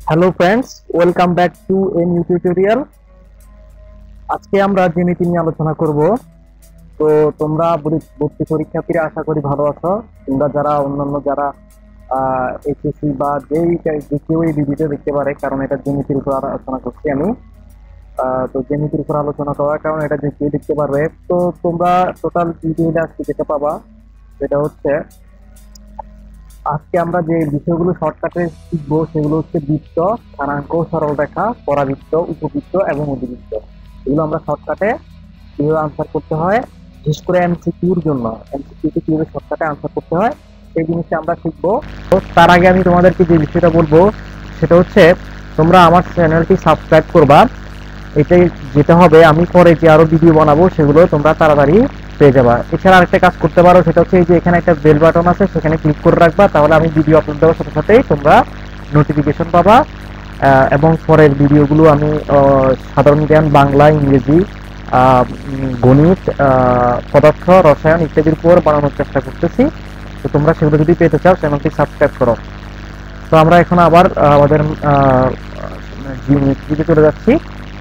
Hello friends, welcome back to a new tutorial. আজকে আমরা জ্যামিতি নিয়ে আলোচনা করব। তো তোমরা ভর্তি পরীক্ষার্থীরা আশা করি ভালো আছো। তোমরা যারা অন্যান্য যারা এইচএসসি বা যে কেউ এই ভিডিওটা দেখতে পারে, কারণ এটা জ্যামিতির উপর আলোচনা করছি আমি। তো জ্যামিতির উপর আলোচনা করার কারণ এটা যে কেউ দেখতে পারবে। তো তোমরা টোটাল ভিডিওটা আজকে যেটা পাবা সেটা হচ্ছে, আজকে আমরা যে বিষয়গুলো শর্টকাটে শিখবো সেগুলো হচ্ছে বৃত্ত, স্থানাঙ্ক, সরলরেখা, পরাবৃত্ত, উপবৃত্ত এবং অধিবৃত্ত। এগুলো আমরা শর্টকাটে কিভাবে আনসার করতে হয়, বিশেষ করে এমসিকিউর জন্য, এমসিকিউতে কিভাবে শর্টকাটে আনসার করতে হয় সেই জিনিসটা আমরা শিখবো। তো তার আগে আমি তোমাদেরকে যে বিষয়টা বলবো সেটা হচ্ছে, তোমরা আমার চ্যানেলটি সাবস্ক্রাইব করবা। এটাই যেটা হবে, আমি পরে যে আরো ভিডিও বানাবো সেগুলো তোমরা তাড়াতাড়ি পেয়ে যাবা। এছাড়া আরেকটা কাজ করতে পারো, সেটা হচ্ছে এই যে এখানে একটা বেল বাটন আছে, সেখানে ক্লিক করে রাখবা, তাহলে আমি ভিডিও আপলোড দেওয়ার সাথে সাথেই তোমরা নোটিফিকেশন পাবা। এবং পরের ভিডিওগুলো আমি সাধারণ জ্ঞান, বাংলা, ইংরেজি, গণিত, পদার্থ, রসায়ন ইত্যাদির উপর বানানোর চেষ্টা করতেছি। তো তোমরা সেগুলো যদি পেতে চাও চ্যানেলটি সাবস্ক্রাইব করো। তো আমরা এখন আবার আমাদের জিওমেট্রিতে চলে যাচ্ছি।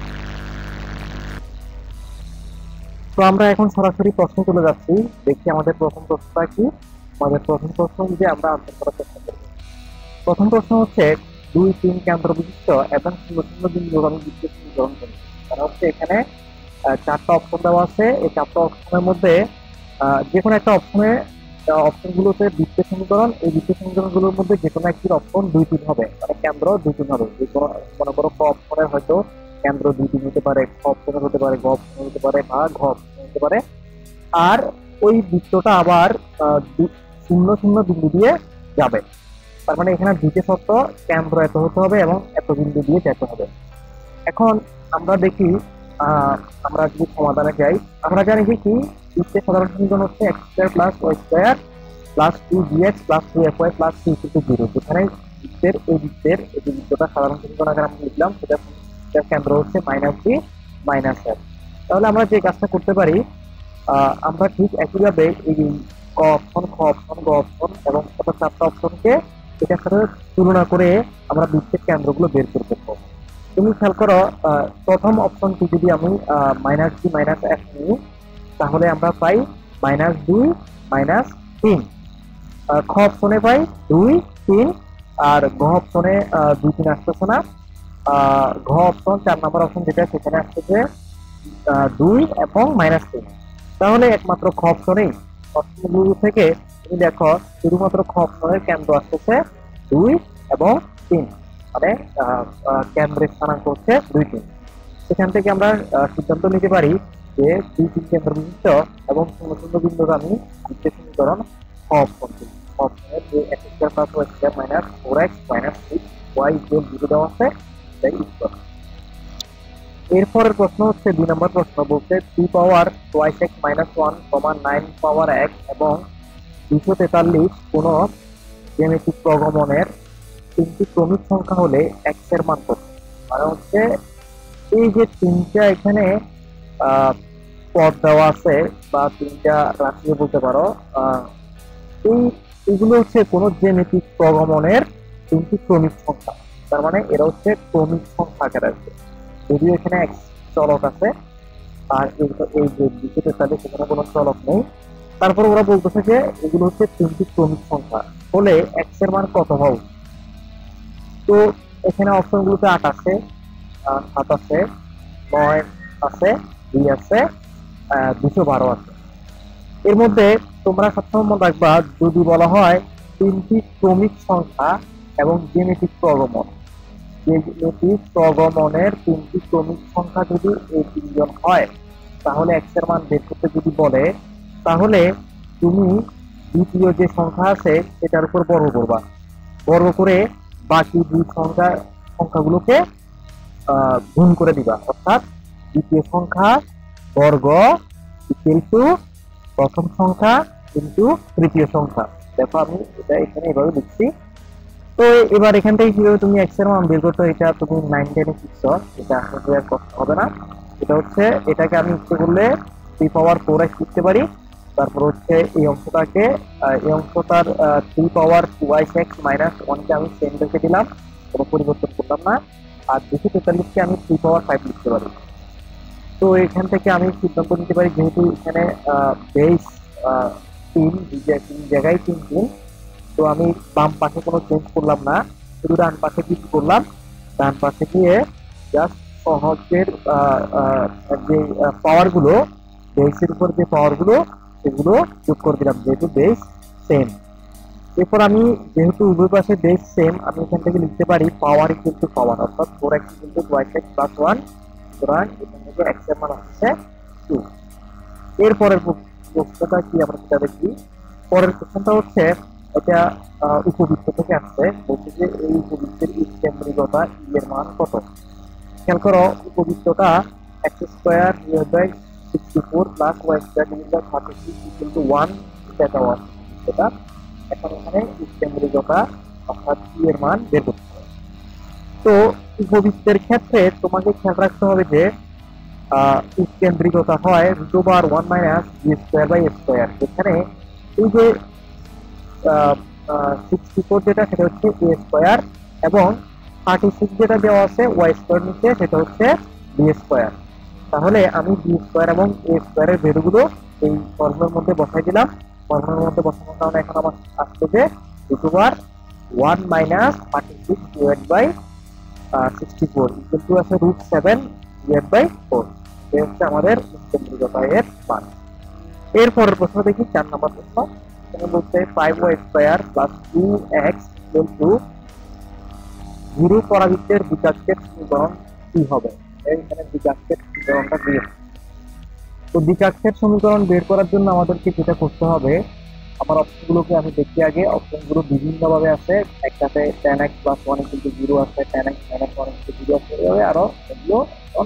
তো আমরা এখন সরাসরি প্রশ্ন চলে যাচ্ছি। দেখি আমাদের প্রথম প্রশ্নটা কি। আমাদের প্রথম প্রশ্ন যে আমরা আনসার করার চেষ্টা করব। প্রথম প্রশ্ন হচ্ছে, 2, 3 কেন্দ্র বিশিষ্ট এবং শূন্য শূন্য বিন্দুগামী বৃত্তের সমীকরণ করুন। তারা হচ্ছে এখানে চারটা অপশন দেওয়া আছে। এই চারটা অপশনের মধ্যে যে কোনো একটা অপশনে, অপশনগুলোতে বৃত্তের সমীকরণ, এই বৃত্তের সমীকরণগুলোর মধ্যে যে কোনো একটির অপশন 2, 3 হবে, মানে কেন্দ্র 2, 3 হবে। যে কোনো, মনে করো ক অপশনের হয়তো কেন্দ্র 2, 3 হতে পারে, খ অপশনের হতে পারে, গ অপশনের হতে পারে, বা ঘ অপশনের হতে পারে। আর ওই বৃত্তটা আবার শূন্য শূন্য বিন্দু দিয়ে যাবে। তার মানে এখানে দুইটা শর্ত, কেন্দ্র এত হতে হবে এবং এত বিন্দু দিয়ে যেতে হবে। এখন আমরা দেখি, আহ আমরা যদি সমাধানে যাই, আমরা জানি যে কি, বৃত্তের সাধারণ সমীকরণ হচ্ছে x square plus y square plus 2 bx plus 2fy plus 3 0। যেখানে বৃত্তের এই যে বৃত্তটা সাধারণ সমীকরণ আকারে আমরা লিখলাম, সেটার কেন্দ্র হচ্ছে -b -f। তাহলে আমরা যে কাজটা করতে পারি, আমরা ঠিক একইভাবে এই ক অপশন, খ অপশন, গ অপশন এবং চারটা অপশনকে এটার সাথে তুলনা করে আমরা বৃত্তের কেন্দ্রগুলো বের করতে পারবো। তুমি খেয়াল করো, প্রথম অপশনটি যদি আমি -b -f নিই, তাহলে আমরা পাই -2 -3। খ অপশনে পাই 2, 3। আর ঘ অপশনে 2, 3 আসতেছে না। ঘ অপশন 4 নম্বর অপশন যেটা, সেখানে আসতেছে 2 এবং -3। তাহলে একমাত্র খ অপশনেই, অপশনগুলো থেকে তুমি দেখো শুধুমাত্র খ অপশনের কেন্দ্র আসতেছে 2 এবং 3, মানে কেন্দ্রের স্থানাঙ্ক হচ্ছে 2, 3। সেখান থেকে আমরা সিদ্ধান্ত নিতে পারি যে 2, 3 কেন্দ্র বিশিষ্ট এবং শূন্য শূন্য বিন্দুগামী বৃত্তের সমীকরণ খ অপশনটি। অপশনের যে x square plus y square minus 4x minus 6y equal 0 দেওয়া আছে, এটাই উত্তর। এরপরের প্রশ্ন হচ্ছে 2 নম্বর প্রশ্ন, বলছে 3 power twice x minus 1 9 power x এবং 243 কোন জ্যামিতিক প্রগমনের তিনটি ক্রমিক সংখ্যা হলে x এর মান কত? মানে হচ্ছে এই যে তিনটা এখানে পদ দেওয়া আছে, বা তিনটা রাশি বলতে পারো, এইগুলো হচ্ছে কোন জ্যামিতিক প্রগমনের তিনটি ক্রমিক সংখ্যা। তার মানে এরা হচ্ছে ক্রমিক সংখ্যা আকারে আছে, যদিও এখানে এক চলক আছে। আর এই যে দ্বিতীয় তাহলে সেখানে কোনো চলক নেই। তারপর ওরা বলতেছে যে এগুলো হচ্ছে তিনটি ক্রমিক সংখ্যা হলে এক্স এর মান কত হবে। তো এখানে অপশন গুলোতে 8 আছে, 7 আছে, 9 আছে, 2 আছে, 212 আছে। এর মধ্যে তোমরা সবসময় মনে রাখবা, যদি বলা হয় তিনটি ক্রমিক সংখ্যা এবং জ্যামিতিক প্রগমন, জ্যামিতিক প্রগমনের তিনটি ক্রমিক সংখ্যা যদি এই তিনজন হয়, তাহলে এক্স এর মান বের করতে যদি বলে, তাহলে তুমি দ্বিতীয় যে সংখ্যা আছে সেটার উপর বর্গ করবা। বর্গ করে বাকি দুই সংখ্যাগুলোকে গুণ করে দিবা। অর্থাৎ দ্বিতীয় সংখ্যা বর্গ ইকুয়াল টু প্রথম সংখ্যা ইনটু তৃতীয় সংখ্যা। দেখো আমি এটা এখানে এভাবে লিখছি। তো এবার এখান থেকে কিভাবে তুমি এক্স এর মান বের করতে, এটা তুমি 9, 10 এ শিখছো, এটা আসলে আর কষ্ট হবে না। এটা হচ্ছে, এটাকে আমি ইচ্ছে করলে 3 পাওয়ার 4x লিখতে পারি। তারপর হচ্ছে এই অংশটাকে, এই অংশটার 3 পাওয়ার 2x মাইনাস 1 কে আমি সেম রেখে দিলাম। কোনো পরিবর্তন করলাম না। আর 243-কে আমি 3 পাওয়ার 5 লিখতে পারি। তো এখান থেকে আমি সিদ্ধান্ত নিতে পারি, যেহেতু এখানে বেস 3, তিন জায়গায় 3 তো আমি বাম পাশে কোনো চেঞ্জ করলাম না, শুধু ডান পাশে ক্লিক করলাম। ডান পাশে গিয়ে জাস্ট সহজের যে পাওয়ার গুলো, বেসের উপর যে পাওয়ার গুলো সেগুলো যোগ করে দিলাম, যেহেতু বেস সেম। এরপর আমি যেহেতু উভয় পাশে বেস সেম, আমি এখান থেকে লিখতে পারি পাওয়ার ইকুয়াল টু পাওয়ার, অর্থাৎ 4x equal to y plus 1। সুতরাং এখান থেকে x এর মান হচ্ছে 2। এরপরের প্রশ্নটা কি আমরা সেটা দেখি। পরের প্রশ্নটা হচ্ছে, এটা উপবৃত্ত থেকে আসছে, বলছে যে এই উপবৃত্তের কেন্দ্রিকতা ই এর মান কত। খেয়াল করো, উপবৃত্তটা x square divide by 64 plus y square divide by 36 equal to 1 এটা দেওয়া আছে। এটা এখন এখানে কেন্দ্রিকতা অর্থাৎ ই এর মান বের করতে হবে। তো উপবৃত্তের ক্ষেত্রে তোমাকে খেয়াল রাখতে হবে যে কেন্দ্রিকতা হয় √1 minus B square by A square. এখানে এই যে 64 যেটা, সেটা হচ্ছে এ স্কয়ার, এবং 36 যেটা দেওয়া আছে ওয়াই স্কয়ার নিচে, সেটা হচ্ছে বি স্কয়ার। তাহলে আমি বি স্কয়ার এবং এ স্কয়ারের ভ্যালুগুলো এই ফর্মুলার মধ্যে বসাই দিলাম। ফর্মুলার মধ্যে বসানোর কারণে এখন আমার আসছে যে √1 minus 36 divide by 64 equal to আছে √7 ডিভাইড বাই 4। এই হচ্ছে আমাদের কেন্দ্রিকতা এর মান। এরপরের প্রশ্ন দেখি, 4 নম্বর প্রশ্ন। এখানে বলছে 5y square plus 2x equal to 0 পরাবৃত্তের দ্বিঘাতের সমীকরণ কি হবে। এখানে দ্বিঘাতের সমীকরণটা দিয়েছে। তো দ্বিঘাতের সমীকরণ বের করার জন্য আমাদেরকে যেটা করতে হবে, আমার অপশনগুলোকে আমি দেখি আগে। অপশনগুলো বিভিন্ন ভাবে আছে, একটাতে tan x plus 1 equal to 0 আছে, tan x minus 1 equal to 0 আছে, এভাবে আরো এগুলো।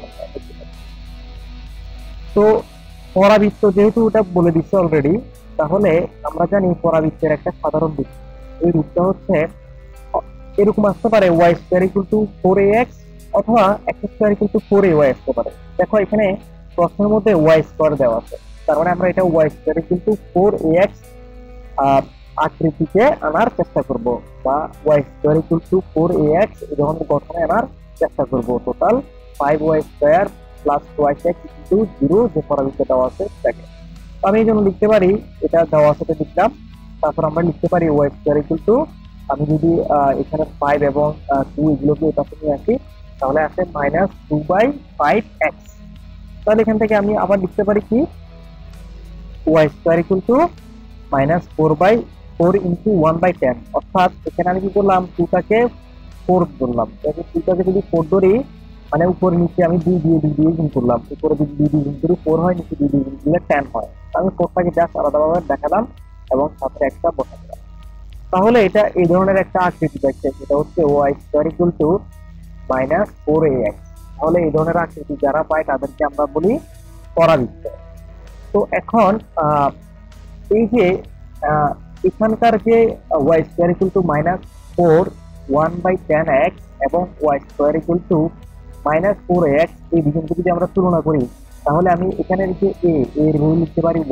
তো পরাবৃত্ত যেহেতু ওটা বলে দিচ্ছে অলরেডি, তাহলে আমরা জানি পরাবৃত্তের একটা সাধারণ রূপ, এই রূপটা হচ্ছে এরকম আসতে পারে y square equal two 4ax অথবা x square equal two 4ay আসতে পারে। দেখো এখানে প্রশ্নের মধ্যে y স্কয়ার দেওয়া আছে, তার মানে আমরা এটা y square equal two 4ax আকৃতিতে আনার চেষ্টা করব, বা y square equal two 4ax এই ধরনের গঠনে আনার চেষ্টা করব। Total 5y square plus 2x equal to 0 যে পরাবৃত্ত দেওয়া আছে সেটাকে আমি এই জন্য লিখতে পারি, এটা দেওয়া আছে লিখলাম। তারপর আমরা লিখতে পারি y স্কয়ার ইকুয়াল টু, আমি যদি এখানে 5 এবং 2 এগুলোকে এই পাশে নিয়ে আসি, তাহলে আসে মাইনাস 2/5x। তাহলে এখান থেকে আমি আবার লিখতে পারি কি, y square equal to minus 4/4 into 1/10। অর্থাৎ এখানে আমি কি করলাম, 2টাকে 4 ধরলাম। 2টাকে যদি 4 ধরি, মানে উপরে নিচে আমি 2 দিয়ে গুণ করলাম। উপরে যদি 2 দিয়ে গুণ করি 4 হয়, নিচে 2 দিয়ে গুণ করলে 10 হয়। আমি 4টাকে জাস্ট আলাদাভাবে দেখালাম এবং সাথে একটা বসা দিলাম। তাহলে এটা এই ধরনের একটা আকৃতি দেখছে, সেটা হচ্ছে y square equal to minus 4ax। তাহলে এই ধরনের আকৃতি যারা পায় তাদেরকে আমরা বলি পরাবৃত্ত। তো এখন এই যে এখানকার যে y square equal to minus 4 1/10x এবং y square equal to minus 4ax, এই দুজনকে যদি আমরা তুলনা করি, তাহলে আমি এখানে যে এর ভ্যালু লিখতে পারি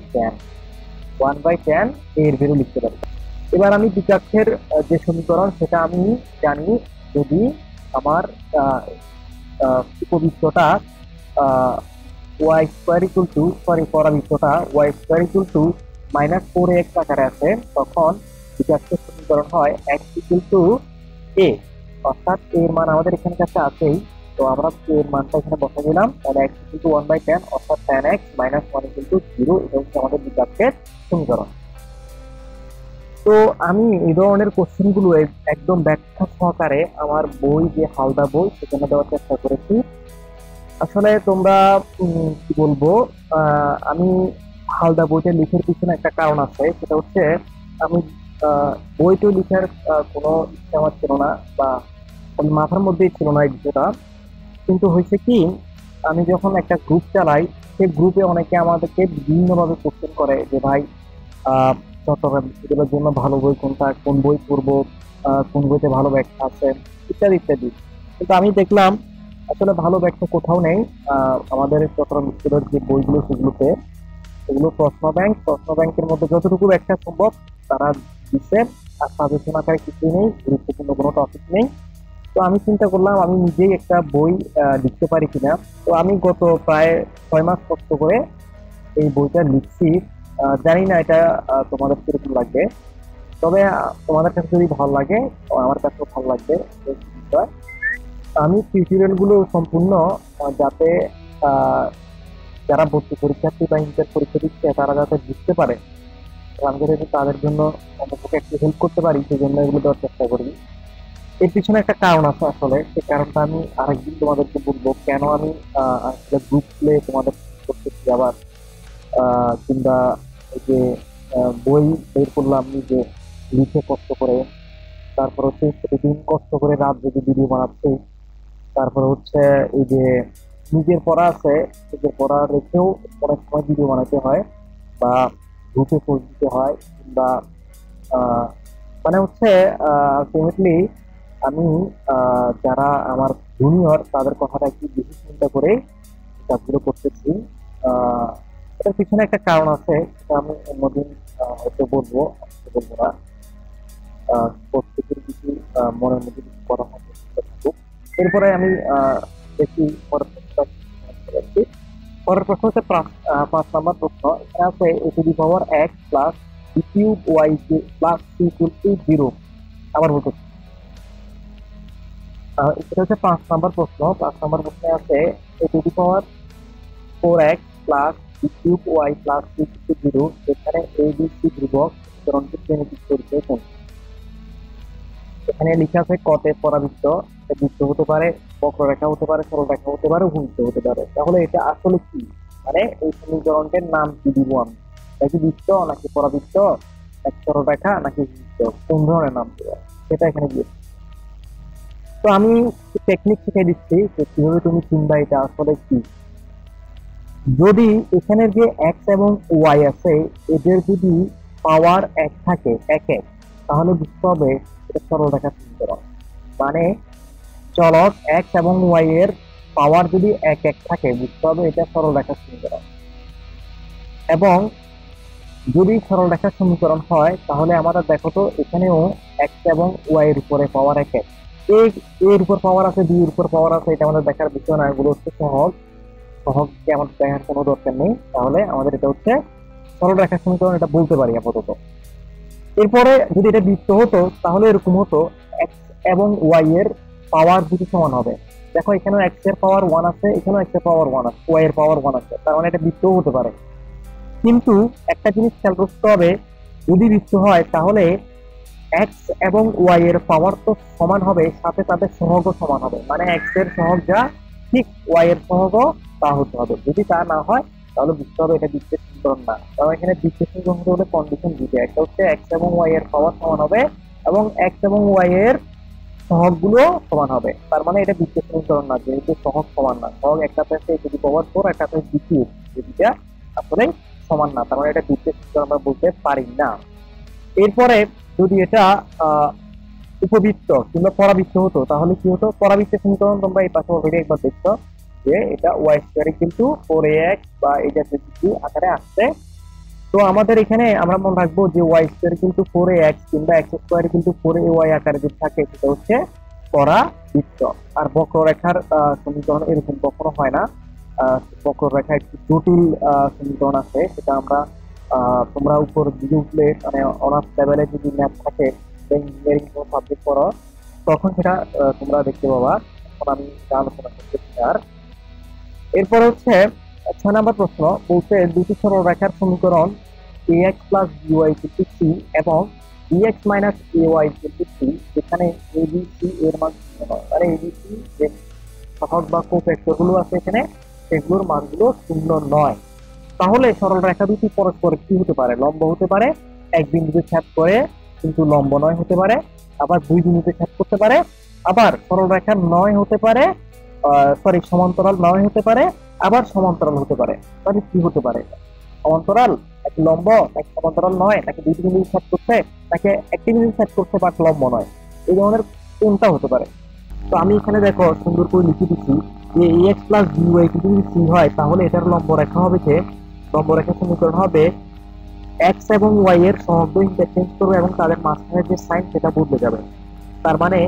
1/10 এর ভ্যালু লিখতে পারি। এবার আমি দ্বিঘাতের যে সমীকরণ সেটা আমি জানি, যদি আমার উপবৃত্তটা y স্কয়ার ইকুয়াল টু পরাবৃত্তটা y square equal to minus 4ax আকারে আছে, তখন দ্বিঘাতের সমীকরণ হয় x ইকুয়াল টু a। অর্থাৎ এর মান আমাদের এখানে কাছে আছেই, তো আমরা এর মানটা এখানে বসা দিলাম। তাহলে x ইকুয়াল টু 1/10 অর্থাৎ tan x minus 1 equal to 0। এটা হচ্ছে আমাদের দ্বিঘাতের সমীকরণ। তো আমি এই ধরনের কোশ্চেন গুলো একদম ব্যাখ্যা সহকারে আমার বই, যে হালদা বই, সেখানে দেওয়ার চেষ্টা করেছি। আসলে তোমরা কি বলবো, আমি হালদা বইটা লিখার পিছনে একটা কারণ আছে, সেটা হচ্ছে আমি বইটা লিখার কোনো ইচ্ছা আমার ছিল না, বা মাথার মধ্যেই ছিল না এই বিষয়টা। কিন্তু হয়েছে কি, আমি যখন একটা গ্রুপ চালাই, সেই গ্রুপে অনেকে আমাদেরকে বিভিন্নভাবে কোশ্চেন করে যে ভাই চট্টগ্রাম বিশ্ববিদ্যালয়ের জন্য ভালো বই কোনটা, কোন বই পড়বো, কোন বইতে ভালো ব্যাখ্যা আছে, ইত্যাদি ইত্যাদি। কিন্তু আমি দেখলাম আসলে ভালো ব্যাখ্যা কোথাও নেই। আমাদের চট্টগ্রাম বিশ্ববিদ্যালয়ের যে বইগুলো সেগুলোতে, সেগুলো প্রশ্ন ব্যাংকের মধ্যে যতটুকু ব্যাখ্যা সম্ভব তারা দিচ্ছে, আর সাজেশন আকারে কিছুই নেই, গুরুত্বপূর্ণ কোনো টপিক নেই। তো আমি চিন্তা করলাম আমি নিজেই একটা বই লিখতে পারি কিনা। তো আমি গত প্রায় 6 মাস কষ্ট করে এই বইটা লিখছি। জানি না এটা তোমাদের কিরকম লাগবে, তবে তোমাদের কাছে যদি ভালো লাগে আমার কাছেও ভালো লাগবে এই বিষয়। আমি টিউটোরিয়াল গুলো সম্পূর্ণ যাতে আহ, যারা ভর্তি পরীক্ষার্থী বা ইন্টার পরীক্ষা দিচ্ছে তারা যাতে বুঝতে পারে, আমি যাতে তাদের জন্য অন্তত একটু হেল্প করতে পারি, সেই জন্য এগুলো দেওয়ার চেষ্টা করি। এর পিছনে একটা কারণ আছে, আসলে সেই কারণটা আমি আরেকদিন তোমাদেরকে বলবো, কেন আমি আসলে গ্রুপ প্লে তোমাদের করতেছি আবার, কিংবা এই যে বই বের করলাম নিজে লিখে কষ্ট করে, তারপর হচ্ছে প্রতিদিন কষ্ট করে রাত জেগে ভিডিও বানাচ্ছি, তারপর হচ্ছে এই যে নিজের পড়া আছে, নিজের পড়া রেখেও অনেক সময় ভিডিও বানাতে হয় বা গ্রুপে পোস্ট দিতে হয়, কিংবা আহ, মানে হচ্ছে আলটিমেটলি আমি যারা আমার জুনিয়র তাদের কথাটা একটু বেশি চিন্তা করে কাজগুলো করতেছি। আহ, এটার পিছনে একটা কারণ আছে, সেটা আমি অন্যদিন হয়তো বলবো, আজকে বলবো না। প্রত্যেকের কিছু মনের মধ্যে কিছু কথা থাকুক। এরপরে আমি দেখি পরের প্রশ্নটা কি যাচ্ছি। পরের প্রশ্ন হচ্ছে 5 নম্বর প্রশ্ন। এখানে আছে A to the power x plus B cube y plus C equal to 0। আবার বলতে, এটা হচ্ছে 5 নম্বর প্রশ্ন। 5 নম্বর প্রশ্নে আছে A to the power 4x plus B cube y plus C equal to 0, যেখানে এ বি সি ধ্রুবক সমীকরণটি প্রেমিক করতে কোন। এখানে লেখা আছে কতে পরাবৃত্ত, এটা বৃত্ত হতে পারে, বক্ররেখা হতে পারে, সরলরেখা হতে পারে, উপবৃত্ত হতে পারে। তাহলে এটা আসলে কি, মানে এই সমীকরণটির নাম কি দিব আমি, নাকি বৃত্ত নাকি পরাবৃত্ত নাকি সরলরেখা নাকি উপবৃত্ত, কোন ধরনের নাম দেবো সেটা এখানে দিয়ে। তো আমি টেকনিক শিখে দিচ্ছি যে কিভাবে তুমি চিনবা এটা আসলে কি। যদি এখানের যে এক্স এবং ওয়াই আছে এদের যদি পাওয়ার এক থাকে, এক এক, তাহলে বুঝতে হবে এটা সরলরেখা সমীকরণ। মানে চলক এক্স এবং ওয়াই এর পাওয়ার যদি এক এক থাকে বুঝতে হবে এটা সরলরেখা সমীকরণ। এবং যদি সরলরেখা সমীকরণ হয় তাহলে আমরা দেখো তো এখানেও এক্স এবং ওয়াই এর উপরে পাওয়ার এক এক, এর উপর পাওয়ার আছে, বি এর উপর পাওয়ার আছে, এটা আমাদের দেখার বিষয় না, এগুলো হচ্ছে সহজ, সহজকে আমাদের দেখার কোনো দরকার নেই। তাহলে আমাদের এটা হচ্ছে সরলরেখা সমীকরণ, এটা বলতে পারি আপাতত। এরপরে যদি এটা বৃত্ত হতো তাহলে এরকম হতো, এক্স এবং ওয়াই এর পাওয়ার দুটি সমান হবে। দেখো এখানে এক্স এর পাওয়ার 1 আছে, এখানেও এক্স এর পাওয়ার 1 আছে, ওয়াই এর পাওয়ার 1 আছে, তার মানে এটা বৃত্তও হতে পারে। কিন্তু একটা জিনিস খেয়াল করতে হবে, যদি বৃত্ত হয় তাহলে এক্স এবং ওয়াই এর পাওয়ার তো সমান হবে, সাথে তাদের সহগও সমান হবে। মানে এক্স এর সহগ যা ঠিক ওয়াই এর সহগও তা হতে হবে। যদি তা না হয় তাহলে বুঝতে হবে এটা বৃত্তের সমীকরণ না। কারণ এখানে বৃত্তের সমীকরণ হতে হলে কন্ডিশন দুটো, একটা হচ্ছে এক্স এবং ওয়াই এর পাওয়ার সমান হবে এবং এক্স এবং ওয়াই এর সহগ গুলো সমান হবে। তার মানে এটা বৃত্তের সমীকরণ না, যেহেতু সহগ সমান না। সহগ একটা আছে এ টু দি পাওয়ার 4, একটা আছে বি কিউব, যেটা আসলে সমান না, তার মানে এটা বৃত্তের সমীকরণ আমরা বলতে পারি না। এরপরে যদি এটা আহ উপবৃত্ত কিংবা পরাবৃত্ত হতো তাহলে কি হতো, পরাবৃত্তের সমীকরণ তোমরা এই পাশে অলরেডি একবার দেখছো যে এটা ওয়াই স্কোয়ার কিন্তু 4ax বা এই জাতীয় কিছু আকারে আসছে। তো আমাদের এখানে আমরা মনে রাখবো যে ওয়াই স্কোয়ার কিন্তু 4ax কিংবা এক্স স্কোয়ার কিন্তু 4ay আকারে যে থাকে সেটা হচ্ছে পরাবৃত্ত। আর বক্ররেখার সমীকরণ এরকম কখনো হয় না। বক্ররেখা একটু জটিল সমীকরণ আছে, সেটা আমরা তোমরা উপর দিকে উঠলে মানে অনার্স লেভেলে যদি ম্যাথ থাকে, ইঞ্জিনিয়ারিং কোনো সাবজেক্ট পড়ো, তখন সেটা তোমরা দেখতে পাবা। এখন আমি এটা আলোচনা করতেছি আর। এরপর হচ্ছে 6 নম্বর প্রশ্ন, বলছে দুটি সরলরেখার সমীকরণ ax plus by equal to c এবং bx minus ay equal to c, যেখানে abc এর মান শূন্য নয়। মানে abc যে সহগ বা কোফ্যাক্টর গুলো আছে এখানে সেগুলোর মানগুলো শূন্য নয়। তাহলে সরলরেখা দুটি পরস্পর কি হতে পারে, লম্ব হতে পারে, এক বিন্দুতে ছেদ করে কিন্তু লম্ব নয় হতে পারে, আবার দুই বিন্দুতে ছেদ করতে পারে, আবার সরলরেখা নয় হতে পারে, সরি সমান্তরাল নয় হতে পারে, আবার সমান্তরাল হতে পারে। তাহলে কি হতে পারে, সমান্তরাল নাকি লম্ব নাকি সমান্তরাল নয় নাকি দুই বিন্দু ছেদ করছে নাকি একটি বিন্দু ছেদ করছে বাট লম্ব নয়, এই ধরনের কোনটা হতে পারে। তো আমি এখানে দেখো সুন্দর করে লিখে দিচ্ছি যে ax প্লাস by যদি c হয় তাহলে এটার লম্ব রেখা হবে যে, লম্ব রেখার সমীকরণ হবে এক্স এবং ওয়াই এর সহগ ইন্টারচেঞ্জ করবে এবং তাদের মাঝখানে যে সাইন সেটা বদলে যাবে। তার মানে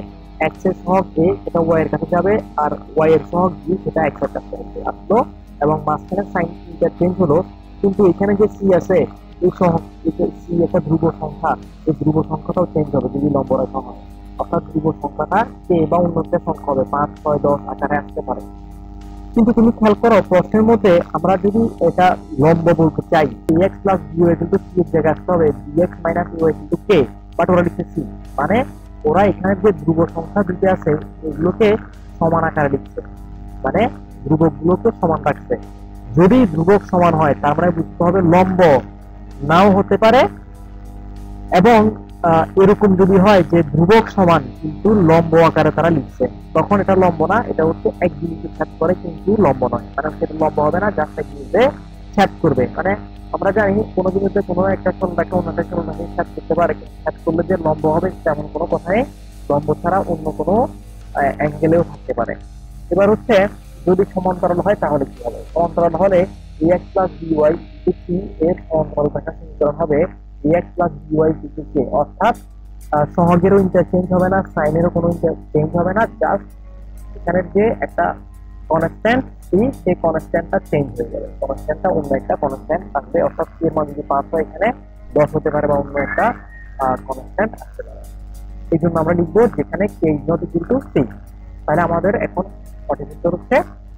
এক্স এর সহগ এ সেটা ওয়াই এর কাছে যাবে, আর ওয়াই এর সহগ বি সেটা এক্স এর কাছে আসলো, এবং মাঝখানে সাইন চেঞ্জ হলো। কিন্তু এখানে যে সি আছে, এই সহগ সি একটা ধ্রুব সংখ্যা, এই ধ্রুব সংখ্যাটাও চেঞ্জ হবে যদি লম্ব রেখা হয়। অর্থাৎ ধ্রুব সংখ্যাটা কে বা অন্য একটা সংখ্যা হবে, 5, 6, 10 আকারে আসতে পারে। কিন্তু তুমি খেয়াল করো প্রশ্নের মধ্যে আমরা যদি এটা লম্ব বলতে চাই, এক্স প্লাস বিওয়াই কিন্তু সি এর জায়গায় আসতে হবে, বিএক্স মাইনাস ইউআই কিন্তু কে, বাট ওরা লিখছে সি। মানে ওরা এখানে যে ধ্রুব সংখ্যা দিতে আছে এগুলোকে সমান আকারে লিখছে, মানে ধ্রুবক গুলোকে সমান রাখছে। যদি ধ্রুবক সমান হয় তার মানে বুঝতে হবে লম্ব নাও হতে পারে, এবং এরকম যদি হয় যে ধ্রুবক সমান কিন্তু লম্ব আকারে তারা লিখছে, তখন এটা লম্ব না, এটা হচ্ছে এক জিনিসে ছেদ করে কিন্তু লম্ব নয়, মানে সেটা লম্ব হবে না, জাস্ট এক জিনিসে ছেদ করবে। মানে আমরা জানি কোনো জিনিসে কোনো একটা সন্ধ্যাকে অন্য একটা সন্ধ্যাকে ছেদ করতে পারে, কিন্তু ছেদ করলে যে লম্ব হবে তেমন কোনো কথাই, লম্ব ছাড়া অন্য কোনো অ্যাঙ্গেলেও থাকতে পারে। এবার হচ্ছে যদি সমান্তরাল হয় তাহলে কি হবে? সমান্তরাল হলে এক্স প্লাস বিওয়াই সি এর সমান্তরাল থাকা সমীকরণ হবে এক্স প্লাস বিওয়াই কে, অর্থাৎ সহগেরও ইন্টারচেঞ্জ হবে না, সাইনেরও কোনো ইন্টারচেঞ্জ হবে না, জাস্ট এখানের যে একটা কনস্ট্যান্ট সি, সেই কনস্ট্যান্টটা চেঞ্জ হয়ে যাবে, কনস্ট্যান্টটা অন্য একটা কনস্ট্যান্ট আসবে, অর্থাৎ সি এর মান যদি 5 হয় এখানে 10 হতে পারে বা অন্য একটা কনস্ট্যান্ট আসতে পারে। এই জন্য আমরা লিখবো যেখানে K is not equal to C. তাহলে আমাদের এখন সঠিক উত্তর হচ্ছে ক।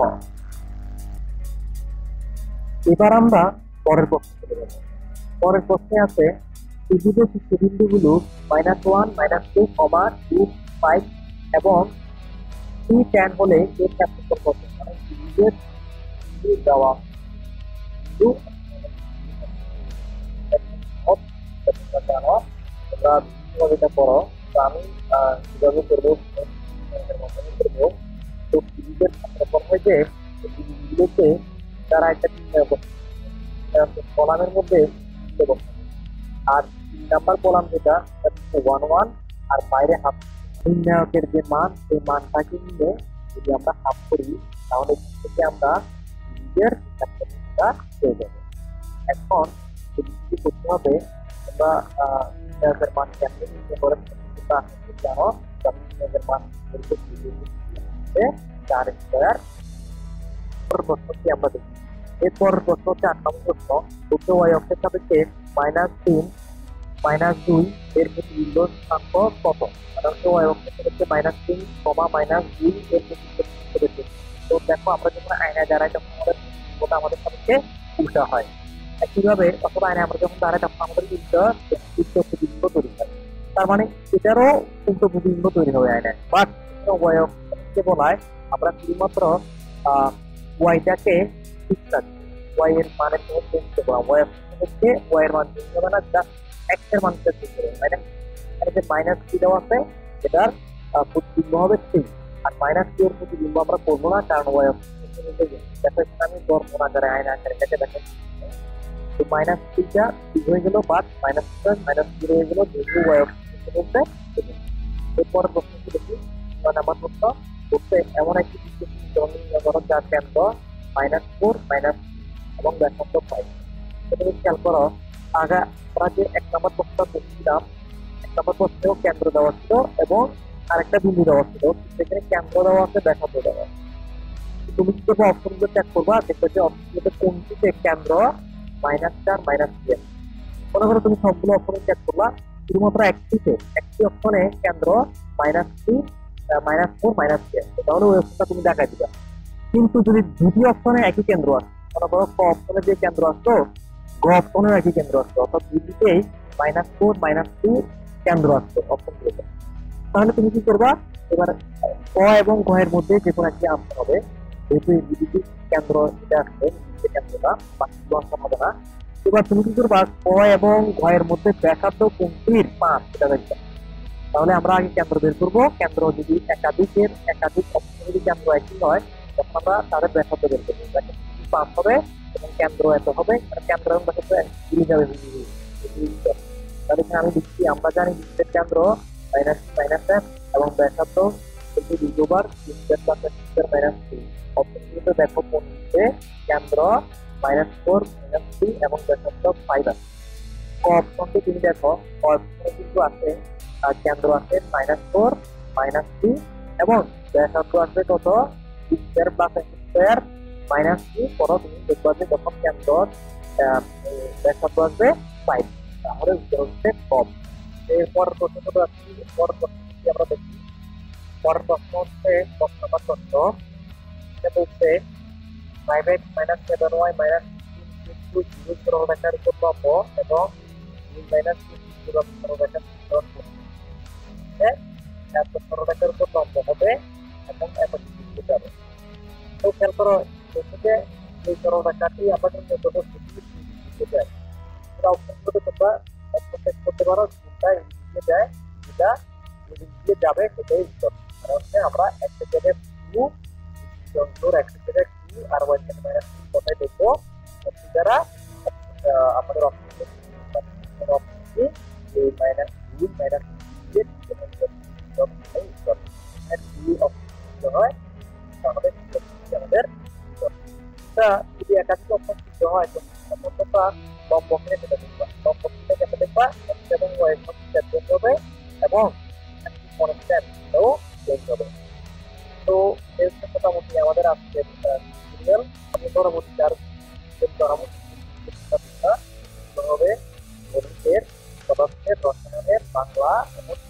এবার আমরা পরের প্রশ্ন চলে যাব। পরের প্রশ্নে আছে ত্রিভুজের শীর্ষবিন্দুগুলো -1, -2, 2, 5 এবং 3 tan হলে এর ক্ষেত্রফল কত? মানে ত্রিভুজের বিন্দু দেওয়া বিন্দু জানো তোমরা বিভিন্নভাবে এটা করো, তো আমি কিভাবে করবো করবো। তো ত্রিভুজের ক্ষেত্রফল হয় যে বিন্দুগুলোকে তারা একটা কলামের মধ্যে আর 3 নাম্বার কলাম যেটা 1, 1 আর বাইরে হাফ। নির্ণায়কের যে মান সেই মানটাকে নিয়ে যদি আমরা হাফ করি তাহলে থেকে আমরা নিজের ক্ষেত্রফলটা পেয়ে যাবো। এখন কি করতে হবে, আমরা নির্ণায়কের মান কেমন নির্ণয় করে জানো, নির্ণায়কের মান 4 স্কয়ার। প্রশ্নটি আমরা দেখি। এরপর প্রশ্ন হচ্ছে 8 নম্বর প্রশ্ন, উচ্চ ওয়াই অক্ষের সাপেক্ষে -3, -2 এর প্রতিবিম্ব স্থানাঙ্ক কত? সাধারণত ওয়াই অক্ষের সাপেক্ষে -3, -2 এর প্রতিবিম্ব। তো দেখো আমরা যখন আয়নায় দাঁড়াই তখন আমাদের প্রতিবিম্বটা আমাদের সাপেক্ষে উল্টা হয়, একইভাবে অথবা আয়নায় আমরা যখন দাঁড়াই তখন আমাদের উল্টো প্রতিবিম্ব তৈরি হয়। তার মানে এটারও উল্টো প্রতিবিম্ব তৈরি হবে আয়নায়। বাট ওয়াই অক্ষকে বলায় আমরা শুধুমাত্র ওয়াইটাকে ঠিক রাখবো, ওয়াই এর মানের কোনো চেঞ্জ করবো না, ওয়াই হচ্ছে ওয়াই এর মান চেঞ্জ হবে না, জাস্ট এক্স এর মানটা চেঞ্জ করবে। মানে এখানে যে -3 দেওয়া আছে এটার প্রতিবিম্ব হবে 3, আর -2 এর প্রতিবিম্ব আমরা করবো না, কারণ ওয়াই দেখো এখানে আমি বর্ণ আকারে আয়না আকারে কেটে দেখেন। তো -3টা ঠিক হয়ে গেল, বাট -2 হয়ে গেল যেহেতু ওয়াই মধ্যে। এরপরে প্রশ্নটি দেখি, 9 নাম্বার প্রশ্ন হচ্ছে এমন একটি সমীকরণ নির্ণয় করো যার কেন্দ্র -4, -3 এবং ব্যাসার্ধ 5। তুমি খেয়াল করো আগে আমরা যে 1 নম্বর প্রশ্নটা করছিলাম, 1 নম্বর প্রশ্নেও কেন্দ্র দেওয়া ছিল এবং আরেকটা বিন্দু দেওয়া ছিল, সেখানে কেন্দ্র দেওয়া আছে, ব্যাসার্ধ দেওয়া আছে। তুমি কি করবো, অপশনগুলো চেক করবা, দেখবে যে অপশনগুলোতে কোনটিতে কেন্দ্র -4, -3। মনে করো তুমি সবগুলো অপশনে চেক করবা, শুধুমাত্র একটি অপশনে কেন্দ্র -3, -4, -3, তাহলে ওই অপশনটা তুমি দেখাই দিবা। কিন্তু যদি দুটি অপশনে একই কেন্দ্র আসে, মনে করো ক অপশনে যে কেন্দ্র আসতো গ অপশনেও একই কেন্দ্র আসতো, অর্থাৎ দুটিতেই -4, -3 কেন্দ্র আসতো অপশনগুলোতে, তাহলে তুমি কি করবা, এবার ক এবং ঘ এর মধ্যে যে কোনো একটি আনতে হবে। যেহেতু এই দুটি কেন্দ্র এটা আসবে, কেন্দ্রটা বাকি আনসার হবে না। এবার তুমি কি করবা, ক এবং ঘ এর মধ্যে ব্যাসার্ধ কোনটির 5 সেটা দেখবা। তাহলে আমরা আগে কেন্দ্র বের করবো, কেন্দ্র যদি একাধিক অপশন যদি কেন্দ্র একই হয় তখন আমরা তাদের ব্যাসার্ধ বের করবো, 5 হবে এবং কেন্দ্র এত হবে, কেন্দ্র এবং ব্যাসার্ধ মিলে যাবে। তাহলে এখানে আমি লিখছি, আমরা জানি বৃত্তের কেন্দ্র -1 এবং ব্যাসার্ধ দ্বিতীয়বার -3। অপশনগুলোতে দেখো কোনটিতে কেন্দ্র -4, -3 এবং ব্যাসার্ধ 5 আছে। অপশনটি তুমি দেখো, অপশনে কিন্তু আছে কেন্দ্র আছে -4 মাইনাস টু, এবং ব্যাসার্ধ আসবে কত square plus x square minus two. পরে তুমি দেখবা যে যখন কেন্দ্র ব্যাসার্ধ আসবে 5, তাহলে উত্তর হচ্ছে কম। এরপর প্রশ্নটা আসছি, পরের প্রশ্নটি আমরা দেখি। পরের প্রশ্ন হচ্ছে প্রশ্ন নাম্বার 14। এটা বলছে 5x minus 7y minus 16 into 0 সরলরেখার উপর লম্ব এবং 2 minus 2 সরলরেখার সরণ করতে এত সরলরেখার উপর লম্ব হবে এবং এত দিকে যাবে। তো খেয়াল করো যে এই সরলরেখাটি আমাদের যত দিকে যায়, এটা অপশনগুলো তোমরা এক্সপেক্ট করতে পারো কোনটা এদিকে যায়, যেটা এদিকে যাবে সেটাই উত্তর। আর হচ্ছে আমরা x এর জায়গায় 2 x এর জায়গায় 2 আর y এর জায়গায় -2 কোথায় দেখবো, দ্বারা আমাদের অপশনটি এই -2 -2 উত্তর হয়, তাহলে আমাদের যদি একাধিক অপশন সিদ্ধ হয় তখন তোমরা লম্বকে কেটে দেখবা, লম্বকে কেটে দেখবা x এবং y এর মধ্যে চেঞ্জ হবে এবং কনস্ট্যান্টও চেঞ্জ হবে। তো এই মোটামুটি আমাদের আজকের টিউটোরিয়াল। আমি পরবর্তী আর হবে গণিতের, পদার্থের, রসায়নের, বাংলা এবং